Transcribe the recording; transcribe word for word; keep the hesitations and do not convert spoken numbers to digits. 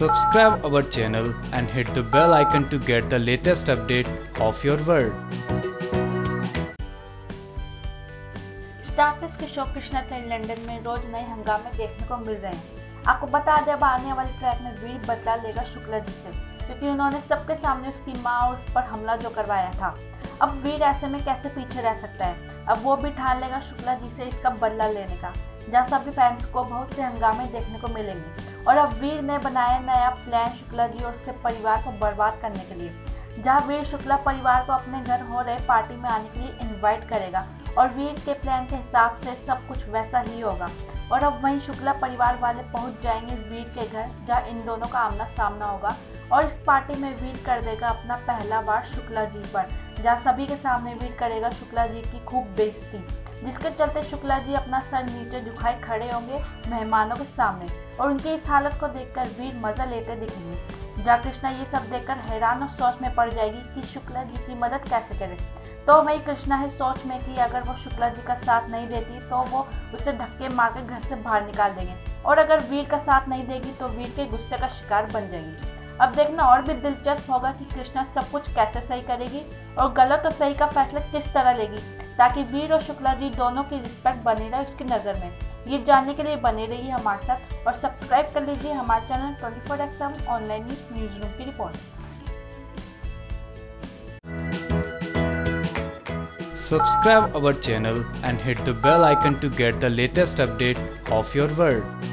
Subscribe our channel and hit the bell icon to get the latest update of your world. Star Plus के show Krishna ट्रेन London में रोज नए हंगामे देखने को मिल रहे हैं। आपको बता दें, अब आने वाली ट्रैक में वीर बदला लेगा शुक्ला जी से, क्योंकि उन्होंने सबके सामने उसकी माँ और उस पर हमला जो करवाया था। अब वीर ऐसे में कैसे पीछे रह सकता है। अब वो भी ठान लेगा शुक्ला जी से इसका बदला लेने का, जहाँ सभी फैंस को बहुत से हंगामे देखने को मिलेंगे। और अब वीर ने बनाया नया प्लान शुक्ला जी और उसके परिवार को बर्बाद करने के लिए, जहाँ वीर शुक्ला परिवार को अपने घर हो रहे पार्टी में आने के लिए इनवाइट करेगा और वीर के प्लान के हिसाब से सब कुछ वैसा ही होगा। और अब वहीं शुक्ला परिवार वाले पहुंच जाएंगे वीर के घर, जहां इन दोनों का आमना सामना होगा। और इस पार्टी में वीर कर देगा अपना पहला वार शुक्ला जी पर, जहां सभी के सामने वीर करेगा शुक्ला जी की खूब बेइज्जती, जिसके चलते शुक्ला जी अपना सर नीचे झुकाए खड़े होंगे मेहमानों के सामने। और उनकी इस हालत को देखकर वीर मजा लेते दिखेंगे, जहाँ कृष्णा ये सब देखकर हैरान और सोच में पड़ जाएगी कि शुक्ला जी की मदद कैसे करे। तो वही कृष्णा है सोच में कि अगर वो शुक्ला जी का साथ नहीं देती तो वो उसे धक्के मार के घर से बाहर निकाल देंगे, और अगर वीर का साथ नहीं देगी तो वीर के गुस्से का शिकार बन जाएगी। अब देखना और भी दिलचस्प होगा कि कृष्णा सब कुछ कैसे सही करेगी और गलत और सही का फैसला किस तरह लेगी, ताकि वीर और शुक्ला जी दोनों की रिस्पेक्ट बनी रहे उसकी नज़र में। ये जानने के लिए बने रहिए हमारे साथ और सब्सक्राइब कर लीजिए हमारे channel twenty four by seven online news news room की रिपोर्ट। Subscribe our channel and hit the bell icon to get the latest update of your world.